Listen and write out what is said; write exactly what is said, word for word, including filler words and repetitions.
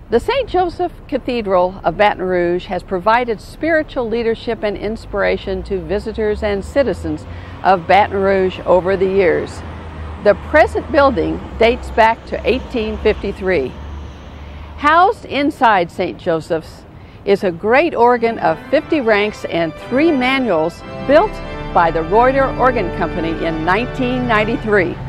The Saint Joseph Cathedral of Baton Rouge has provided spiritual leadership and inspiration to visitors and citizens of Baton Rouge over the years. The present building dates back to eighteen fifty-three. Housed inside Saint Joseph's is a great organ of fifty ranks and three manuals built by the Reuter Organ Company in nineteen ninety-three.